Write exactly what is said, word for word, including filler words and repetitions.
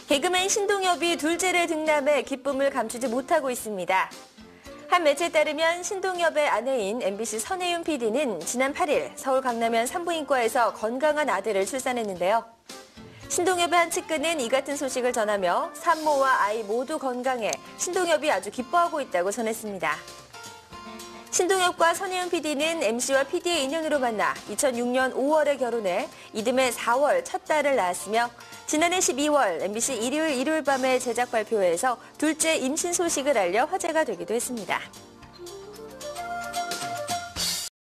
개그맨 신동엽이 둘째를 등남해 기쁨을 감추지 못하고 있습니다. 한 매체에 따르면 신동엽의 아내인 엠비씨 선혜윤 피디는 지난 팔 일 서울 강남현 산부인과에서 건강한 아들을 출산했는데요. 신동엽의 한 측근은 이 같은 소식을 전하며 산모와 아이 모두 건강해 신동엽이 아주 기뻐하고 있다고 전했습니다. 신동엽과 선혜윤 피디는 엠씨와 피디의 인연으로 만나 이천육 년 오월에 결혼해 이듬해 사월 첫 딸을 낳았으며 지난해 십이월 엠비씨 일요일 일요일 밤의 제작 발표회에서 둘째 임신 소식을 알려 화제가 되기도 했습니다.